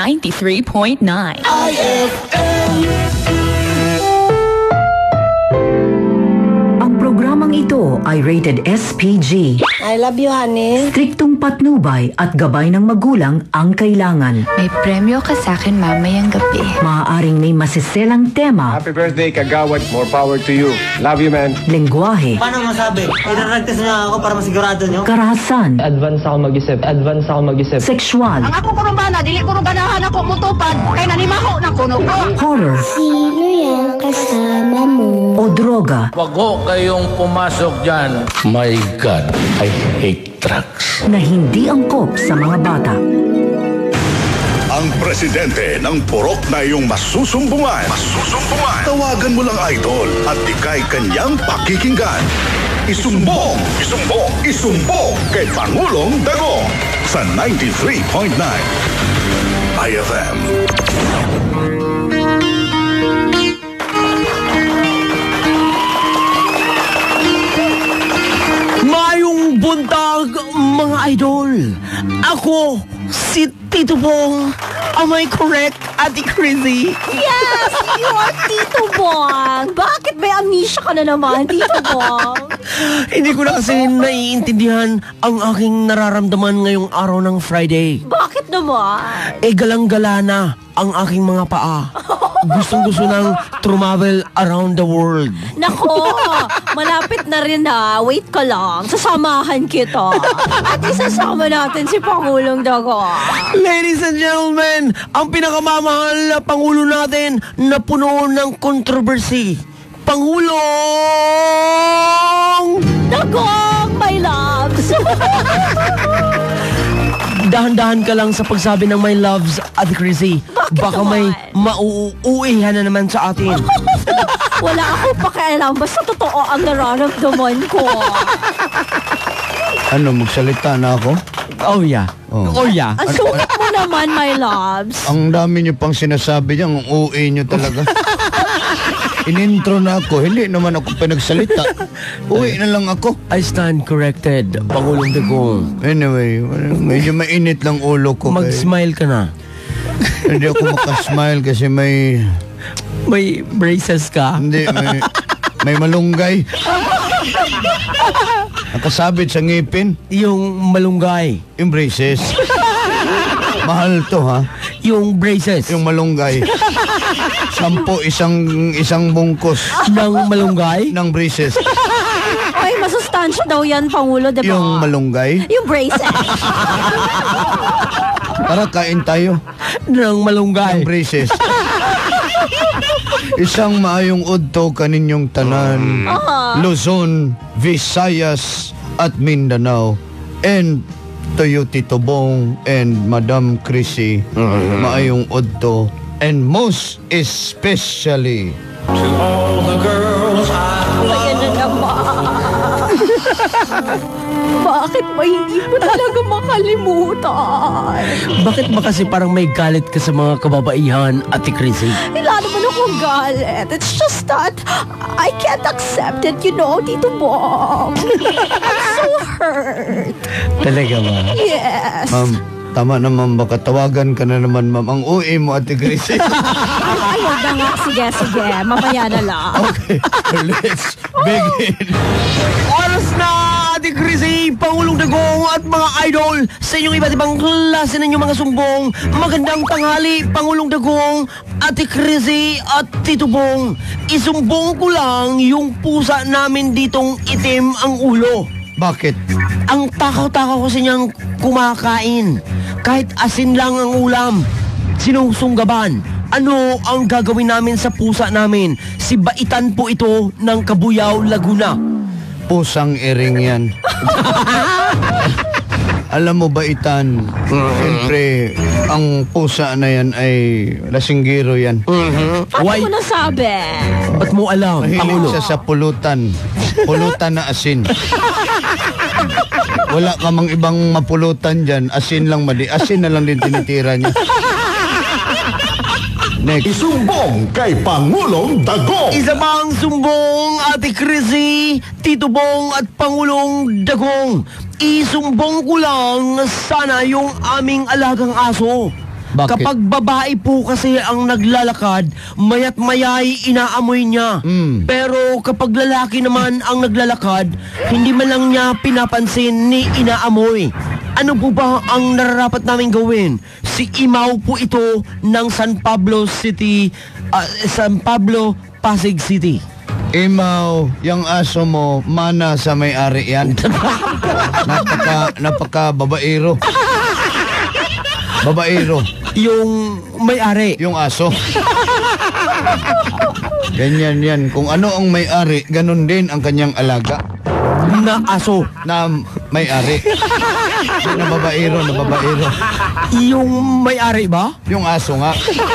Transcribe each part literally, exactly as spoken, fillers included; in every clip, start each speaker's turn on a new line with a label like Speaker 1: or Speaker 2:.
Speaker 1: ninety-three point nine.
Speaker 2: I F M.
Speaker 3: Ang programang ito ay rated S P G.
Speaker 4: I love you, honey.
Speaker 3: Striktong patnubay at gabay ng magulang ang kailangan.
Speaker 5: May premyo ka sa akin mamayang gabi.
Speaker 3: Maaaring may masiselang tema,
Speaker 6: Happy birthday, Kagawad. More power to you. Love you, man.
Speaker 3: lengguwahe,
Speaker 7: Paano masabi? Idaragtas niya ako para masigurado niyo?
Speaker 3: karahasan,
Speaker 8: Advance ako mag-isip. Advance ako mag-isip.
Speaker 3: sexual,
Speaker 4: Ang ako kuno ba na, dili ko ganahan ako mutupad. Kay nanimaho na kuno ko.
Speaker 3: horror,
Speaker 9: Sino yung kasama mo?
Speaker 3: o droga
Speaker 10: Wag ho kayong pumasok dyan. My God, I hate drugs.
Speaker 3: na hindi angkop sa mga bata.
Speaker 2: Ang presidente ng purok na iyong masusumbungan. Masusumbungan. Tawagan mo lang idol at ikay kanyang pakikinggan. Isumbong, isumbong, isumbong kay Pangulong Dagong sa ninety-three point nine I F M.
Speaker 11: Mayong buntag, mga idol. Ako, si Tito Bong. Am I correct, Ate Crazy?
Speaker 4: Yes, you are Tito Bong. Bakit may amnesia ka na naman, Tito Bong?
Speaker 11: Hindi ko na kasi naiintindihan ang aking nararamdaman ngayong araw ng Friday.
Speaker 4: Bakit naman?
Speaker 11: E galang-gala na ang aking mga paa. Gustong-gusto nang travel around the world.
Speaker 4: Nako, malapit na rin ha. Wait ka lang, sasamahan kita. At isasama natin si Pangulong Dagong.
Speaker 11: Ladies and gentlemen, ang pinakamamahal na Pangulo natin na puno ng controversy. Pangulong
Speaker 4: Dagong, my loves!
Speaker 11: Dahan-dahan ka lang sa pagsabi ng my loves, Ate Chrissy.
Speaker 4: Bakit
Speaker 11: Baka
Speaker 4: naman?
Speaker 11: may mauuwihan na naman sa atin.
Speaker 4: Wala akong pakialam, basta totoo ang nararamdaman ko.
Speaker 12: Ano, magsalita na ako?
Speaker 11: Oh yeah.
Speaker 12: Oh.
Speaker 11: Oh yeah.
Speaker 4: Ang sungit mo naman, my loves.
Speaker 12: Ang dami niyo pang sinasabi niya, ang U A niyo talaga. Inintro na ako, hindi naman ako pinagsalita. Uwi na lang ako.
Speaker 11: I stand corrected, Pangulong Dagong.
Speaker 12: Anyway, medyo mainit lang ulo ko.
Speaker 11: Mag-smile ka na.
Speaker 12: Hindi ako makasmile kasi may...
Speaker 11: May braces ka?
Speaker 12: Hindi, may, may malunggay. Nakasabit sa ngipin.
Speaker 11: Yung malunggay.
Speaker 12: Yung braces. Mahal to, ha?
Speaker 11: Yung braces.
Speaker 12: Yung malunggay. Sampo, isang isang bungkos.
Speaker 11: Ng malunggay?
Speaker 12: Ng braces.
Speaker 4: Ay, masustansya daw yan, Pangulo, diba?
Speaker 12: Yung malunggay.
Speaker 4: Yung braces.
Speaker 12: Tara, kain tayo.
Speaker 11: Ng malunggay.
Speaker 12: Ng braces. Isang maayong udto kaninyong tanan.
Speaker 4: Uh-huh.
Speaker 12: Luzon, Visayas, at Mindanao. And to you, Tito Bong and Madam Chrissy, maayong udto. And most especially
Speaker 10: To all the girls I
Speaker 4: Ayan na naman. Bakit ba hindi mo talaga makalimutan?
Speaker 11: Bakit ba kasi parang may galit ka sa mga kababaihan, Ate Chrissy?
Speaker 4: Wala naman akong galit. It's just that I can't accept it, you know, Tito Bong. I'm so hurt.
Speaker 11: Talaga ba?
Speaker 4: Yes.
Speaker 12: Ma'am, tama naman, baka tawagan ka na naman, ma'am. Ang U A mo, Ate Chrissy.
Speaker 4: Ay, huwag na nga. Sige, sige. Mamaya na lang.
Speaker 12: Okay, let's begin.
Speaker 11: Oras na, Ate Chrissy, Pangulong Dagong at mga idol sa inyong iba't ibang klase ng inyong mga sumbong. Magandang tanghali, Pangulong Dagong, Ate Chrissy at Tito Bong. Isumbong ko lang yung pusa namin ditong itim ang ulo.
Speaker 12: Bakit?
Speaker 11: Ang takaw-takaw kasi niyang kumakain. Kahit asin lang ang ulam. Sinusunggaban. Ano ang gagawin namin sa pusa namin? Si Baitan po ito ng Kabuyao, Laguna.
Speaker 12: Pusang iring yan. Alam mo ba, Itan, siyempre, ang pusa na yan ay lasinggero yan.
Speaker 4: Paano
Speaker 11: Why?
Speaker 4: mo nasabi?
Speaker 11: Ba't mo alam,
Speaker 12: Mahilig
Speaker 11: Pangulo?
Speaker 12: siya sa pulutan. Pulutan na asin. Wala ka mang ibang mapulutan dyan. Asin lang, madi. Asin na lang din tinitira niya. Next.
Speaker 2: Isumbong kay Pangulong Dagong.
Speaker 11: Isa pang sumbong, Ate Chrissy, Tito Bong at Pangulong Dagong. Isumbong ko lang sana yung aming alagang aso.
Speaker 12: Bakit?
Speaker 11: Kapag babae po kasi ang naglalakad, mayat mayay inaamoy niya.
Speaker 12: Mm.
Speaker 11: Pero kapag lalaki naman ang naglalakad, hindi man lang niya pinapansin ni inaamoy. Ano po ba ang nararapat namin gawin? Si Imaw po ito ng San Pablo City, uh, San Pablo, Pasig City.
Speaker 12: Imaw, yung aso mo, mana sa may-ari yan. napaka, napaka babaero. Babaero.
Speaker 11: Yung may-ari.
Speaker 12: Yung aso. Ganyan yan. Kung ano ang may-ari, ganun din ang kanyang alaga.
Speaker 11: Na aso.
Speaker 12: Na may-ari. Na babaero, na babaero.
Speaker 11: Yung may-ari ba?
Speaker 12: Yung aso nga.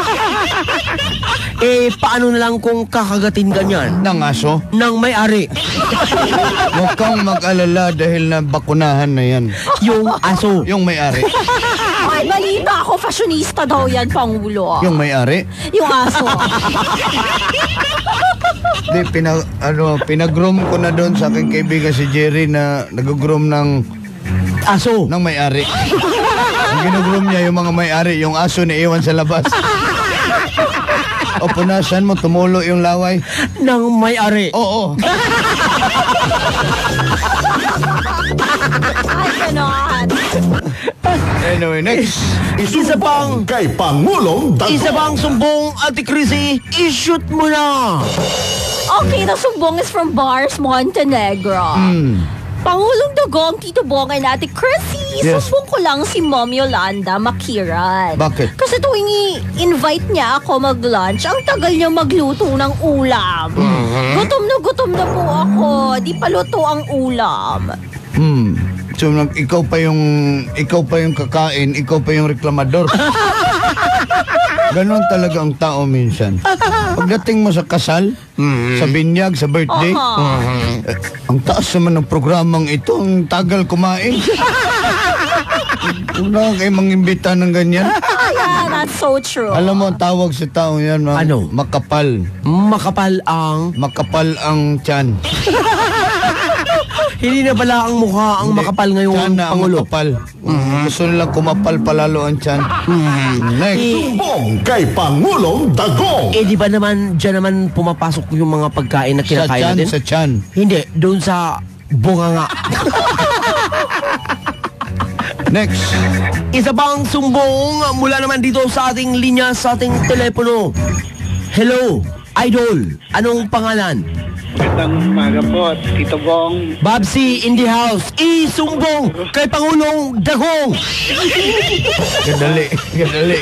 Speaker 11: Eh, paano na lang kung kakagatin ganyan?
Speaker 12: Ng aso?
Speaker 11: Ng may-ari.
Speaker 12: Huwag kang mag-alala dahil na bakunahan na yan.
Speaker 11: Yung aso.
Speaker 12: Yung may-ari.
Speaker 4: Ay, balita ako, fashionista daw yan, Pangulo.
Speaker 12: Yung may-ari?
Speaker 4: Yung aso.
Speaker 12: Di, pinag, ano, pinag-groom ko na doon sa aking kaibigan si Jerry na nag-groom ng
Speaker 11: aso.
Speaker 12: Ng may-ari. Ang ginugroom niya yung mga may-ari, yung aso na iwan sa labas. O punasan mo, tumulo yung laway.
Speaker 11: Ng may-ari.
Speaker 12: Oo.
Speaker 4: Ay, ganon.
Speaker 12: Anyway, next.
Speaker 11: Isa pang
Speaker 2: kay Pangulong Dagong.
Speaker 11: Isa pang sumbong, Ate Chrissy, i-shoot mo na.
Speaker 4: Okay, the sumbong is from Bars, Montenegro.
Speaker 12: Mm.
Speaker 4: Pangulong Dagong, Tito Bong, ay Ate Chrissy,
Speaker 12: Yes.
Speaker 4: sumbong ko lang si Mom Yolanda Makiran.
Speaker 12: Bakit?
Speaker 4: Kasi tuwing i-invite niya ako mag-lunch, ang tagal niya magluto ng ulam. Gutom na gutom na po ako, di pa luto ang ulam.
Speaker 12: Hmm. So, nag- ikaw pa yung ikaw pa yung kakain, ikaw pa yung reklamador. Ganon talaga ang tao minsan. Pagdating mo sa kasal, sa binyag, sa birthday,
Speaker 4: Uh-huh.
Speaker 12: eh, ang taas naman ng programang ito, ang tagal kumain. Wala kayo mangimbita ng ganyan.
Speaker 4: Yeah, that's so true.
Speaker 12: Alam mo, ang tawag sa tao yan, mga
Speaker 11: Ano?
Speaker 12: makapal.
Speaker 11: Makapal ang...
Speaker 12: Makapal ang tiyan.
Speaker 11: Hindi na pala ang mukha ang
Speaker 12: Hindi,
Speaker 11: makapal ngayon,
Speaker 12: tiyan na ang
Speaker 11: Pangulo.
Speaker 12: makapal. Gusto nilang kumapal palalo ang tiyan. Next.
Speaker 2: Sumbong kay Pangulong Dagong.
Speaker 11: Eh, di ba naman, dyan naman pumapasok yung mga pagkain na
Speaker 12: Sa
Speaker 11: kinakain
Speaker 12: tiyan,
Speaker 11: natin?
Speaker 12: sa tiyan.
Speaker 11: Hindi, doon sa bunganga.
Speaker 12: Next.
Speaker 11: Isa pang sumbong mula naman dito sa ating linya, sa ating telepono. Hello, Idol. Anong pangalan?
Speaker 13: Magandang umaga po, Tito Bong.
Speaker 11: Babsi in the house. Isumbong kay Pangulong Dagong.
Speaker 12: Gadali, gadali.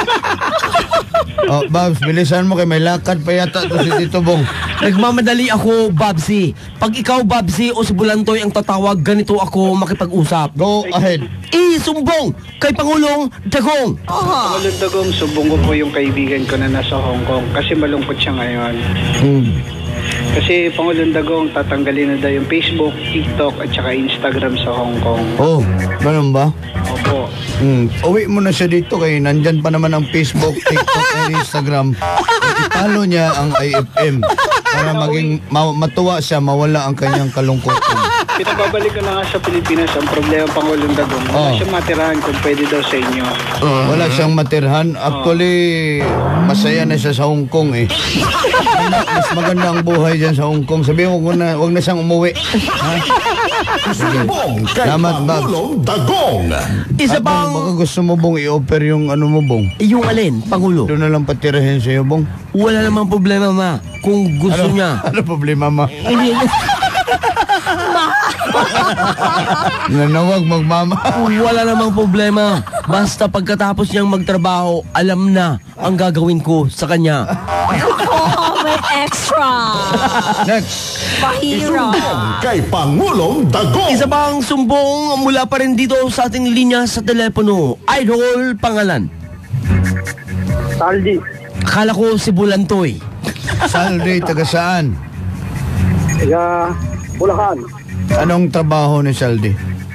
Speaker 12: Oh, Babs, bilisan mo kay may lakad pa yata to si Tito Bong.
Speaker 11: Nagmamadali ako, Babsi. Pag ikaw, Babsi, o si Bulantoy ang tatawag, ganito ako makipag-usap.
Speaker 12: Go ahead.
Speaker 11: Isumbong kay Pangulong Dagong.
Speaker 13: Pangulong Dagong, subong ko po yung kaibigan ko na nasa Hong Kong kasi malungkot siya ngayon.
Speaker 12: Hmm.
Speaker 13: Kasi Pangulong Dagong, tatanggalin na daw yung Facebook, TikTok at saka Instagram sa Hong Kong.
Speaker 12: Oh, ganun ba?
Speaker 13: Opo.
Speaker 12: Hmm. Uwi mo na siya dito kay nandyan pa naman ang Facebook, TikTok, at Instagram. Italo niya ang I F M para maging ma- matuwa siya, mawala ang kanyang kalungkutan.
Speaker 13: Pinababalik ko na nga sa Pilipinas ang problema Pangulong Dagong. Wala
Speaker 12: Oh.
Speaker 13: siyang matirahan kung pwede daw sa inyo.
Speaker 12: Wala siyang matirhan. Actually, masaya na siya sa Hong Kong eh. Mas maganda ang buhay dyan sa Hong Kong. Sabihin mo, huwag na, huwag na siyang umuwi. Ha?
Speaker 2: Sumbong kay
Speaker 12: Salamat, Babs.
Speaker 2: Pangulong Dagong.
Speaker 11: Isa
Speaker 12: At
Speaker 11: pang...
Speaker 12: baka gusto mo bong i-offer yung ano mo bong?
Speaker 11: Yung alin, Pangulo?
Speaker 12: Doon na lang patirahin sa'yo bong?
Speaker 11: Wala namang problema, ma. Kung gusto
Speaker 12: Ano,
Speaker 11: niya.
Speaker 12: ano problema ma?
Speaker 11: Hindi niya.
Speaker 12: Nanawag magmama.
Speaker 11: Wala namang problema. Basta pagkatapos niyang magtrabaho, alam na ang gagawin ko sa kanya.
Speaker 4: Oh, may extra.
Speaker 12: Next.
Speaker 4: Pahira.
Speaker 2: Sumbong kay Pangulong Dagong.
Speaker 11: Isa pang sumbong mula pa rin dito sa ating linya sa telepono. Idol, pangalan.
Speaker 13: Saldi.
Speaker 11: Akala ko si Bulantoy.
Speaker 12: Saldi, taga saan?
Speaker 13: Taga Bulacan.
Speaker 12: Anong trabaho ni Saldi?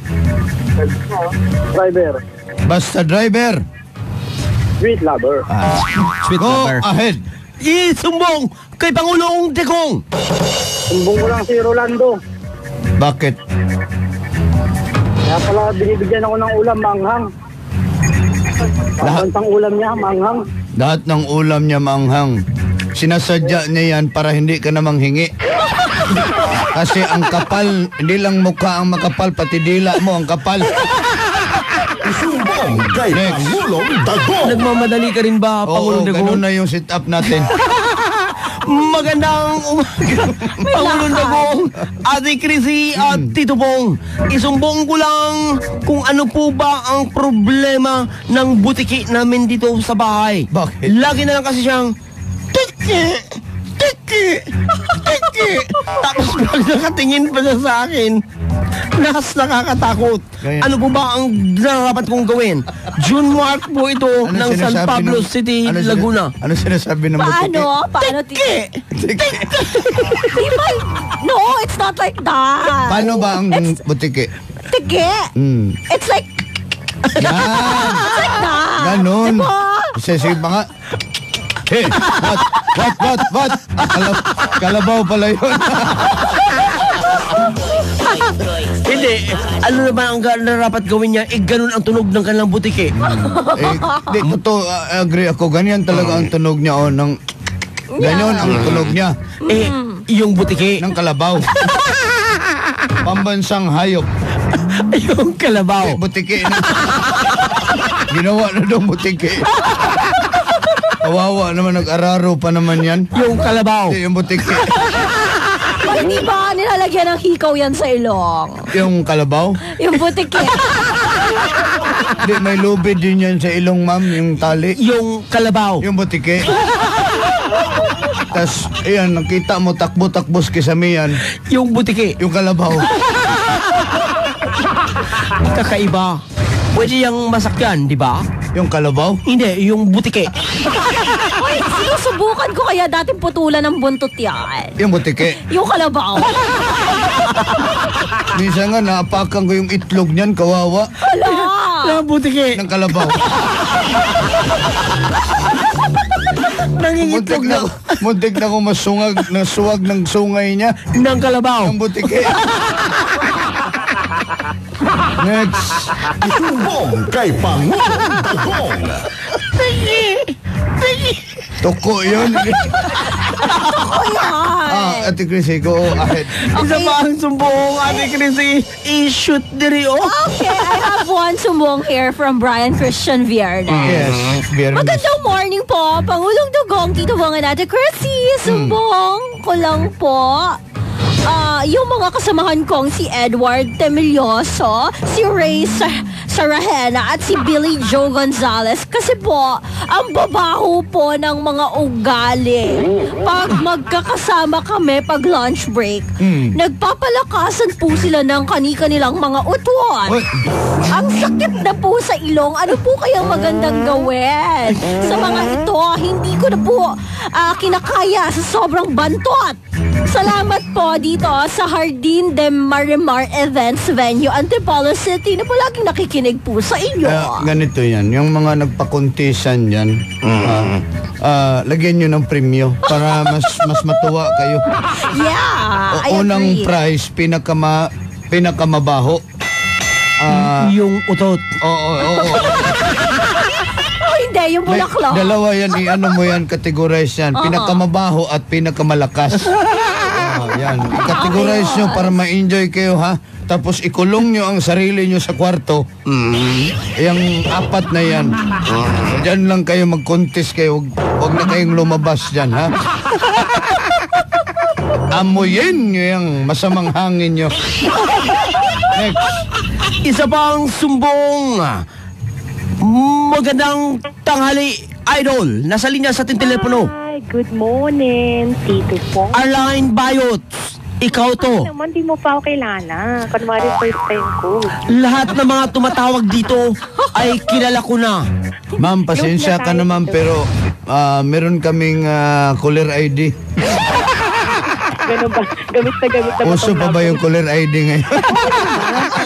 Speaker 13: Driver.
Speaker 12: Basta driver.
Speaker 13: Sweet lover.
Speaker 12: Ah.
Speaker 11: Sweet
Speaker 12: Go ahead.
Speaker 11: Isumbong kay Pangulong Dagong.
Speaker 13: Sumbong ko lang si Rolando.
Speaker 12: Bakit?
Speaker 13: Kaya pala binibigyan ako ng ulam manghang.
Speaker 12: Lahat,
Speaker 14: Ang ulam niya, manghang.
Speaker 12: lahat ng ulam niya manghang. Sinasadya niya yan para hindi ka na manghingi. Kasi ang kapal, hindi lang mukha ang makapal, pati dila mo ang kapal.
Speaker 2: Isumbong kay Pangulong Dagong.
Speaker 11: Nagmamadali ka rin ba, Pangulong
Speaker 12: Oo,
Speaker 11: Dagong?
Speaker 12: ganun na yung sit-up natin.
Speaker 11: Magandang umaga, Pangulong Dagong, Ate Chrissy at Tito Bong. Isumbong ko lang kung ano po ba ang problema ng butiki namin dito sa bahay.
Speaker 12: Bakit?
Speaker 11: Lagi na lang kasi siyang tiki, tiki, tiki. Tapos pag nakatingin pa siya sa akin, nas nakakatakot.
Speaker 12: Ganyan.
Speaker 11: Ano po ba ang dapat kong gawin? June Mark po ito
Speaker 12: Ano
Speaker 11: ng San
Speaker 12: sinasabi
Speaker 11: Pablo
Speaker 12: ng-
Speaker 11: City,
Speaker 12: ano sina-
Speaker 11: Laguna.
Speaker 12: Ano sinasabi ng butiki?
Speaker 4: Paano? Paano?
Speaker 11: Tiki!
Speaker 4: Di ba? No, it's not like that.
Speaker 12: Paano ba ang
Speaker 4: It's
Speaker 12: butiki?
Speaker 4: tigi.
Speaker 12: Hmm.
Speaker 4: It's like,
Speaker 12: Yan!
Speaker 4: it's like that.
Speaker 12: Ganon.
Speaker 4: Diba?
Speaker 12: Sisig pa nga. Hey, what? What? What? What? Kalab kalabaw pala yun.
Speaker 11: Hindi. Ano naman ang ga- dapat gawin niya? Eh, ganun ang tunog ng kanilang butiki.
Speaker 12: eh, di, totoo, uh, agree ako. Ganyan talaga ang tunog niya. Oh, ng, ganyan ang tunog niya.
Speaker 11: Eh, yung butiki.
Speaker 12: Ng kalabaw. Pambansang hayop.
Speaker 11: Yung kalabaw.
Speaker 12: Eh, butiki na. Ginawa na daw butiki. Kawawa naman, nag-araro pa naman yan.
Speaker 11: Yung kalabaw.
Speaker 12: Hindi, yung butiki.
Speaker 4: Hindi ba nilalagyan ng hikaw yan sa ilong?
Speaker 12: Yung kalabaw?
Speaker 4: Yung butiki.
Speaker 12: Hindi, may lubid din yan sa ilong, ma'am. Yung tali.
Speaker 11: Yung kalabaw.
Speaker 12: Yung butiki. Tas, ayan, nakita mo takbo-takbos kisamiyan.
Speaker 11: Yung butiki.
Speaker 12: Yung kalabaw.
Speaker 11: Kakaiba. Pwede yung masakyan, di ba?
Speaker 12: Yung kalabaw?
Speaker 11: Hindi, yung butiki.
Speaker 4: Ay, sinusubukan ko kaya dating putulan ng buntot yan.
Speaker 12: Yung butiki.
Speaker 4: Yung kalabaw.
Speaker 12: Minsan nga, naapakan ko yung itlog niyan, kawawa.
Speaker 4: Hala!
Speaker 11: Yung butiki.
Speaker 12: Ng kalabaw.
Speaker 11: Nangingitlog
Speaker 12: Muntik
Speaker 11: na.
Speaker 12: na, muntik na kung masungag, nasuwag ng sungay niya.
Speaker 11: Ng kalabaw.
Speaker 12: Yung butiki. Next.
Speaker 2: Isumbong kay Pangulong Dagong.
Speaker 11: Tiki. Tiki.
Speaker 12: Toko yun.
Speaker 4: Ako yan.
Speaker 12: Ah, Ate Chrissy, go ahead.
Speaker 11: Isa pa ang sumbong, Ate Chrissy. I-shoot diri, oh.
Speaker 4: Okay, I have one sumbong here from Brian Christian Viernes.
Speaker 12: Yes, Viernes.
Speaker 4: Magandang morning po, Pangulong Dugong, Tito Bong at Ate Chrissy. Sumbong ko lang po. Ah, yung mga kasamahan kong si Edward Temilioso, si Ray Sa- Sarahena at si Billy Joe Gonzalez kasi po ang babaho po ng mga ugali. Pag magkakasama kami pag lunch break,
Speaker 12: Mm.
Speaker 4: nagpapalakasan po sila ng kani-kanilang mga utuan.
Speaker 12: What?
Speaker 4: Ang sakit na po sa ilong. Ano po kayang magandang gawin? Sa mga ito, hindi ko na po ah, kinakaya sa sobrang bantot. Salamat po dito sa Jardín de Marimar Events Venue, Antipolo City na po laging nakikinig po sa inyo.
Speaker 12: Ah, ganito yan, yung mga nagpakuntisan yan, ah, ah, lagyan nyo ng premyo para mas mas matuwa kayo.
Speaker 4: Yeah, I
Speaker 12: O, unang
Speaker 4: agree.
Speaker 12: prize, pinakama, pinakamabaho. Ah,
Speaker 11: Yung utot.
Speaker 12: Oo, oo, oo.
Speaker 4: Oh, hindi, yung
Speaker 12: May-
Speaker 4: bulaklak.
Speaker 12: Dalawa yan, i-ano mo yan, categorize yan.
Speaker 4: Oo.
Speaker 12: Pinakamabaho at pinakamalakas. Oh, yan. I-categorize nyo para ma-enjoy kayo, ha? Tapos ikulong nyo ang sarili nyo sa kwarto. Yung apat na yan. Diyan lang kayo mag-contest kayo. Huwag, huwag na kayong lumabas dyan, ha? Amuyin nyo yung masamang hangin nyo. Next.
Speaker 11: Isa pang sumbong. Magandang tanghali, Idol. Nasa linya sa ating telepono.
Speaker 15: Hi, good morning, Tito po.
Speaker 11: Arline Bayot. Ikaw to.
Speaker 15: Ay, naman, di mo pa ako kilala. Kunwari first time ko.
Speaker 11: Lahat ng mga tumatawag dito ay kilala ko na.
Speaker 12: Ma'am, pasensya ka naman pero ah, meron kaming ah, caller I D.
Speaker 15: Ganun ba? Gamit na gamit na ba?
Speaker 12: Uso pa ba yung caller I D ngayon?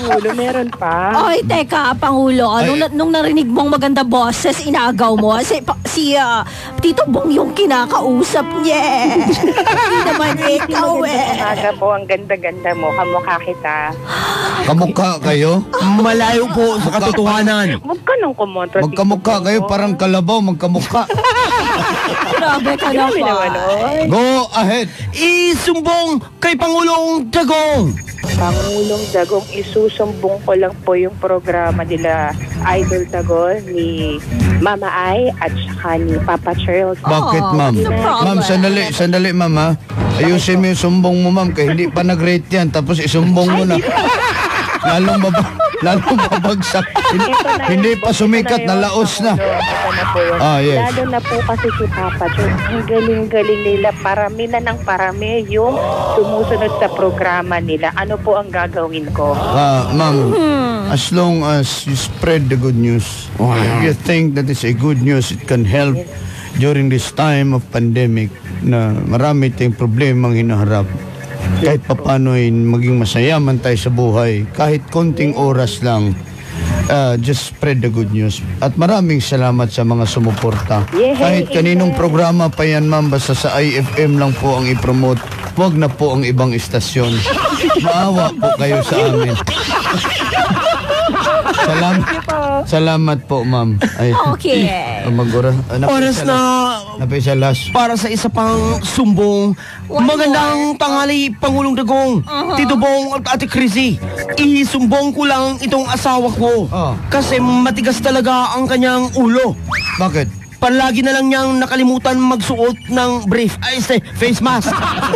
Speaker 15: Pangulo, meron pa.
Speaker 4: Oy, teka, Pangulo. Nung, na- nung narinig mong maganda boses, inagaw mo. Si, pa- si ah, Tito Bong yung kinakausap niya. Hindi naman ikaw eh.
Speaker 15: Umaga po, ang ganda-ganda mo. Kamukha kita.
Speaker 12: Kamukha kayo?
Speaker 11: Malayo po sa katotohanan.
Speaker 15: Huwag ka nang kumontra.
Speaker 12: Magkamukha kayo, parang kalabaw, magkamukha.
Speaker 4: Grabe ka naman.
Speaker 12: Go ahead.
Speaker 11: Isumbong kay Pangulong Dagong.
Speaker 15: Pangulong Dagong, isusumbong ko lang po yung programa nila Idol Dagong ni Mama Ai at saka ni Papa Charles.
Speaker 12: Bakit, ma'am? Ma'am, sandali, sandali, ma'am, ha? Ayusin mo yung sumbong mo, ma'am, kaya hindi pa nag-rate yan, tapos isumbong mo na. Lalong baba, lalong babagsak. Hindi, hindi pa sumikat, nalaos na. Ah, yes.
Speaker 15: Lalo na po kasi si Papa Charles, ang galing-galing nila. Parami na ng parami yung sumusunod sa programa nila. Ano po ang gagawin ko?
Speaker 12: Ah, ma'am, as long as you spread the good news, if you think that is a good news, it can help during this time of pandemic na marami tayong problemang hinaharap. Kahit papano ay maging masaya man tayo sa buhay, kahit konting oras lang, uh, just spread the good news. At maraming salamat sa mga sumuporta. Kahit kaninong programa pa yan, ma'am, basta sa I F M lang po ang ipromote. Huwag na po ang ibang istasyon. Maawa po kayo sa amin. Salam, salamat po, ma'am. Ay,
Speaker 4: Okay.
Speaker 12: Magura.
Speaker 11: Oras na
Speaker 12: Napisalas.
Speaker 11: para sa isa pang sumbong. Magandang tanghali, Pangulong Dagong. Tito Bong at Ate Chrissy. Isumbong ko lang itong asawa ko. Kasi matigas talaga ang kanyang ulo.
Speaker 12: Bakit?
Speaker 11: Palagi na lang niyang nakalimutan magsuot ng brief. Ay, say, face mask.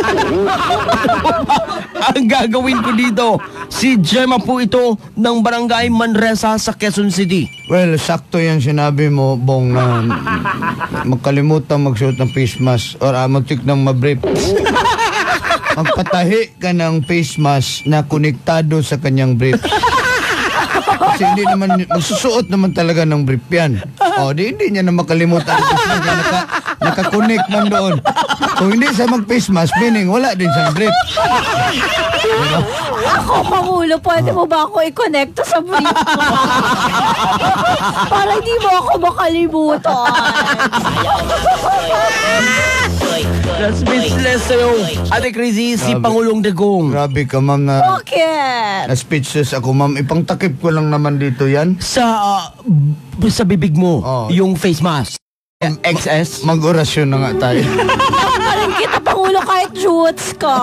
Speaker 11: Ang gagawin ko dito, si Gemma po ito ng Barangay Manresa sa Quezon City.
Speaker 12: Well, sakto yan sinabi mo, Bong, na magkalimutan magsuot ng face mask or uh, magtik ng mabrief. Magpatahi ka ng face mask na konektado sa kanyang brief. Kasi hindi naman, magsusuot naman talaga ng brief yan. O, di hindi niya na makalimutan. Naka, nakakonect man doon. Kung hindi siya mag-face mask, meaning wala din siyang brief. Diba?
Speaker 4: Ako, Pangulo, pwede mo ba ako i-connect sa brief mo? Para hindi mo ako makalimutan.
Speaker 11: Na-speechless sa'yo, Ate Chrissy, si Pangulong Dagong.
Speaker 12: Grabe ka, ma'am, na...
Speaker 4: Bakit?
Speaker 12: Na-speechless ako, ma'am. Ipangtakip ko lang naman dito yan.
Speaker 11: Sa, uh, sa bibig mo, yung face mask. X S.
Speaker 12: Mag-orasyon na nga tayo.
Speaker 4: Parang kita, Pangulo, kahit jutes ka.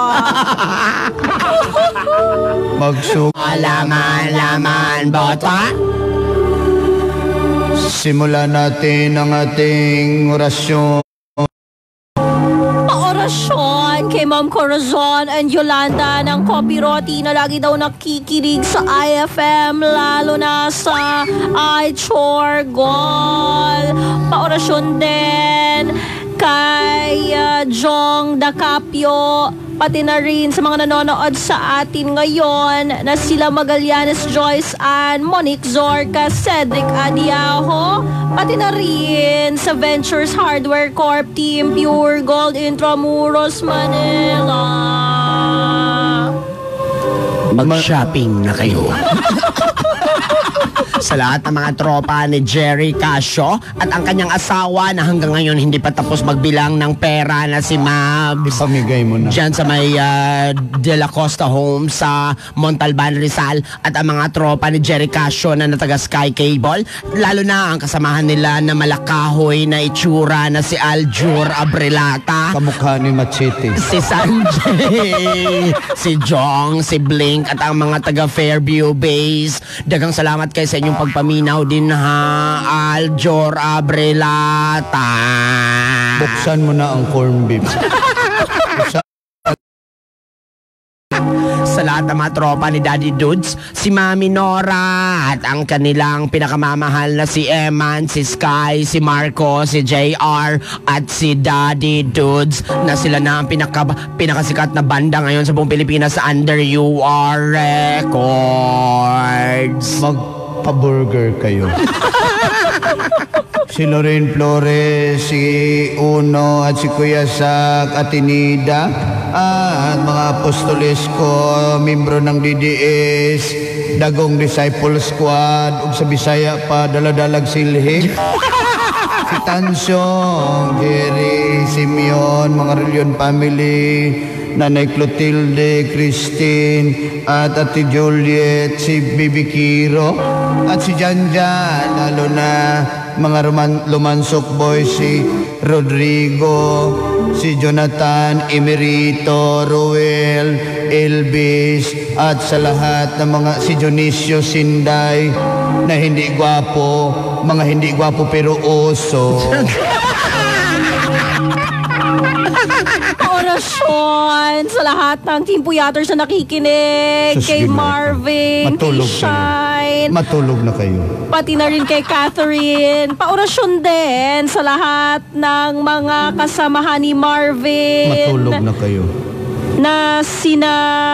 Speaker 12: Magsu...
Speaker 11: Alaman, laman, bota.
Speaker 12: Simulan natin ang ating orasyon.
Speaker 4: Orasyon kay Ma'am Corazon and Yolanda ng Copiroti na lagi daw nakikinig sa I F M, lalo na sa iChorgol. Paorasyon din kay uh, Jong Dacapio, pati na rin sa mga nanonood sa atin ngayon na sila Magallanes Joyce and Monique Zorca, Cedric Adiaho, pati na rin sa Ventures Hardware Corp Team, Pure Gold Intramuros, Manila.
Speaker 11: Mag-shopping na kayo. Sa lahat ng mga tropa ni Jerry Casio at ang kanyang asawa na hanggang ngayon hindi pa tapos magbilang ng pera na si Mabs.
Speaker 12: Pamigay mo na.
Speaker 11: Diyan sa may uh, De La Costa Home sa Montalban, Rizal, at ang mga tropa ni Jerry Casio na nataga Sky Cable, lalo na ang kasamahan nila na malakahoy na itsura na si Aljur Abrelata,
Speaker 12: kamukha ni Machete,
Speaker 11: si Sanjay, si Jong, si Blink at ang mga taga Fairview Base. Dagang salamat kay sa inyong pagpaminaw din, ha, Aljur Abrelata.
Speaker 12: Buksan mo na ang corn beef.
Speaker 11: Sa lahat ng mga tropa ni Daddy Dudes, si Mami Nora at ang kanilang pinakamamahal na si Eman, si Sky, si Marco, si J R at si Daddy Dudes na sila na ang pinaka, pinakasikat na banda ngayon sa buong Pilipinas sa Under U R Records.
Speaker 12: Magpa-burger kayo. Si Lorraine Flores, si Uno at si Kuya Sak at Tinida, ah, at mga apostoles ko, membro ng D D S, Dagong Disciple Squad ug sa Bisaya pa Daladalag Silhig. Si Tansong, Jerry, Simeon, mga Relion family, Nanay Clotilde, Christine, at Ate Juliet, si Bibi Kiro, at si Janjan, lalo na mga roman- lumansok boys, si Rodrigo, si Jonathan, Emerito, Ruel, Elvis, at sa lahat ng mga si Dionisio Sinday na hindi gwapo, mga hindi gwapo pero oso.
Speaker 4: Orasyon sa lahat ng Team Puyaters na nakikinig,
Speaker 12: Sus,
Speaker 4: kay
Speaker 12: Ginoo.
Speaker 4: Marvin,
Speaker 12: Matulog
Speaker 4: kay
Speaker 12: kayo.
Speaker 4: Shine,
Speaker 12: Matulog na kayo.
Speaker 4: pati na rin kay Catherine. Paorasyon din sa lahat ng mga kasamahan ni Marvin.
Speaker 12: Matulog na kayo.
Speaker 4: Na sina...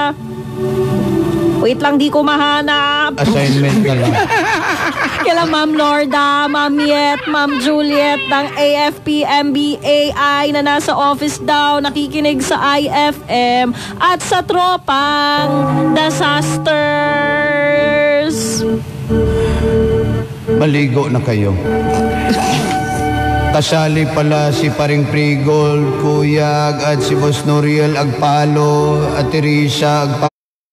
Speaker 4: Wait lang, di ko mahanap.
Speaker 12: Assignment na lang.
Speaker 4: Kila Ma'am Lorda, Ma'am Yet, Ma'am Juliet ng A F P M B A I na nasa office daw, nakikinig sa I F M at sa tropang Disasters.
Speaker 12: Maligo na kayo. Kasali pala si Paring Prigol, Kuyag, at si Boss Noriel Agpalo, at Teresa Agpalo.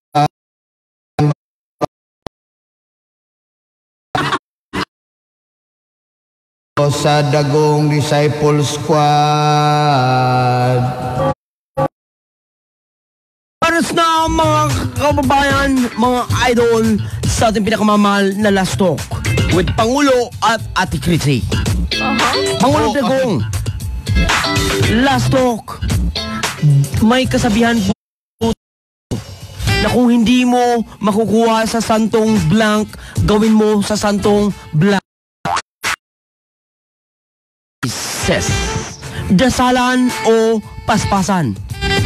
Speaker 12: Sa Dagong Disciple Squad.
Speaker 11: Para sa mga kababayan, mga idol, sa ating pinakamamahal na Last Talk with Pangulo at Ate Chrissy.
Speaker 4: Uh-huh.
Speaker 11: Pangulo Dagong, Last Talk, may kasabihan po na kung hindi mo makukuha sa santong blank, gawin mo sa santong blank. Dasalan o paspasan?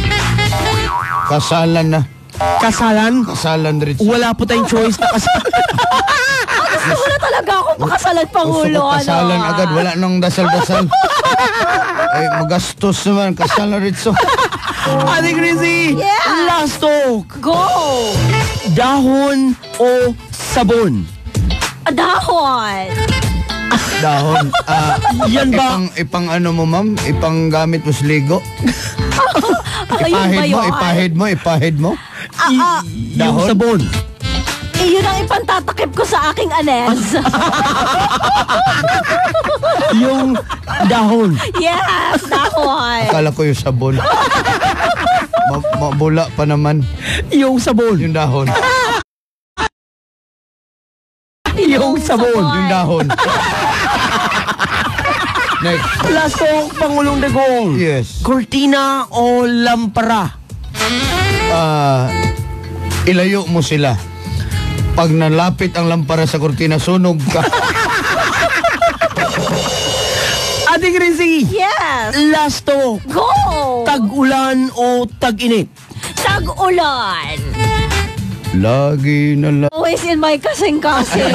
Speaker 12: Kasalan na.
Speaker 11: Kasalan?
Speaker 12: Kasalan, Rich.
Speaker 11: Wala po tayong choice na kasalan.
Speaker 4: Gusto ko na talaga akong makasalan, Pangulo.
Speaker 12: Gusto ko kasalan
Speaker 4: ano?
Speaker 12: agad. Wala nang dasal-dasal. Ay, magastos naman. Kasalan, Rich.
Speaker 11: Ate Chrissy,
Speaker 4: Yeah.
Speaker 11: Last Talk.
Speaker 4: Go!
Speaker 11: Dahon o sabon?
Speaker 4: Dahon!
Speaker 12: Dahon. Ah,
Speaker 11: Yan ba?
Speaker 12: Ipang, ipang ano mo, ma'am? Ipang gamit mo sa ligo?
Speaker 4: Ayun ba
Speaker 12: Ipahid mo,
Speaker 4: yun?
Speaker 12: ipahid mo, ipahid mo.
Speaker 4: Ah, ah,
Speaker 11: Yung
Speaker 12: Dahon?
Speaker 11: sabon.
Speaker 4: eh, yun ang ipantatakip ko sa aking anes.
Speaker 11: Yung dahon.
Speaker 4: Yes, dahon.
Speaker 12: Akala ko yung sabon. Ma- mabula pa naman
Speaker 11: Yung sabon.
Speaker 12: yung dahon.
Speaker 11: Yung sabon.
Speaker 12: Yung dahon. Next.
Speaker 11: Last Talk, Pangulong Dagong.
Speaker 12: Yes.
Speaker 11: Cortina o lampara?
Speaker 12: Ah, ilayo mo sila. Pag nalapit ang lampara sa kortina, sunog ka.
Speaker 11: Ate Chrissy,
Speaker 4: Yes.
Speaker 11: Last Talk,
Speaker 4: Go!
Speaker 11: tag-ulan o tag-init?
Speaker 4: Tag-ulan.
Speaker 12: Lagi na lang.
Speaker 4: Always in my kasing-kasing.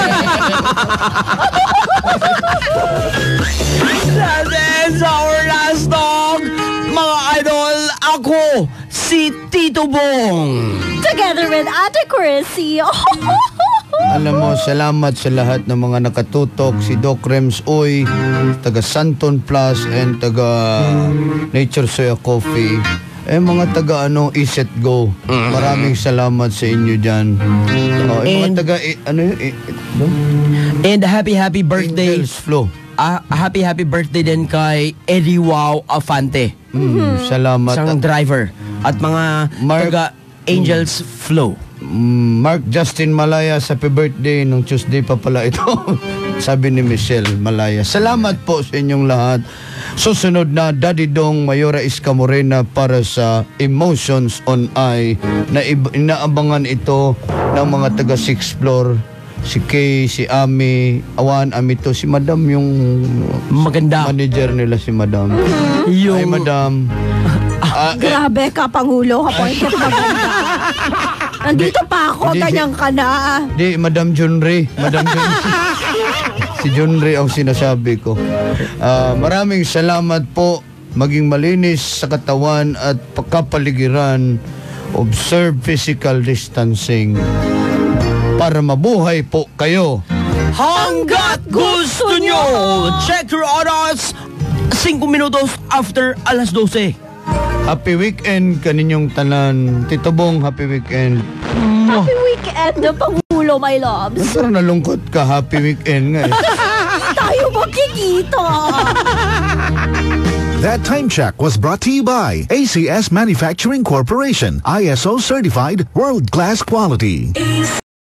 Speaker 11: That is our Last Talk, mga idol. Ako, si Tito Bong.
Speaker 4: Together with Ate Chrissy.
Speaker 12: Alam mo, salamat sa lahat ng mga nakatutok. Si Doc Rems Uy, taga Santon Plus, and taga Nature Soya Coffee. Eh, mga taga ano, Iset Go. Maraming salamat sa inyo dyan. Oh, eh,
Speaker 11: And-
Speaker 12: mga taga, eh, ano yun? Eh, eh, no?
Speaker 11: And happy, happy birthday.
Speaker 12: Angels Flow.
Speaker 11: Ah, happy, happy birthday din kay Eddie Wow Afante.
Speaker 12: Mm, salamat.
Speaker 11: Isang driver. At mga
Speaker 12: Mark-
Speaker 11: taga Angels Flow.
Speaker 12: Mm, Mark Justin Malaya, happy birthday nung Tuesday pa pala ito. Sabi ni Michelle Malaya. Salamat po sa inyong lahat. Susunod na Daddy Dong Mayora Iska Morena para sa Emotions on I na ib- inaabangan ito ng mga taga sixth floor. Si Kay, si Ami, Awan, Amito, si Madam yung
Speaker 11: Maganda.
Speaker 12: manager nila si Madam.
Speaker 11: Yung-
Speaker 12: Ay, Madam. Ah, eh,
Speaker 4: Grabe ka, Pangulo. Appointed maganda. Nandito pa ako,
Speaker 12: Hindi, si-
Speaker 4: ganyan ka na.
Speaker 12: Di, Madam Junri. Madam Junri. Si Junri ang sinasabi ko. Ah, maraming salamat po. Maging malinis sa katawan at kapaligiran. Observe physical distancing. para mabuhay po kayo.
Speaker 11: Hanggat gusto nyo! Check your oras five minutos after alas twelve.
Speaker 12: Happy weekend kaninyong tanan. Tito Bong, happy weekend.
Speaker 4: Happy weekend na Pangulo, my loves.
Speaker 12: Pero nalungkot ka, happy weekend nga eh.
Speaker 4: Tayo magkikita.
Speaker 14: That time check was brought to you by A C S Manufacturing Corporation, I S O certified, world-class quality.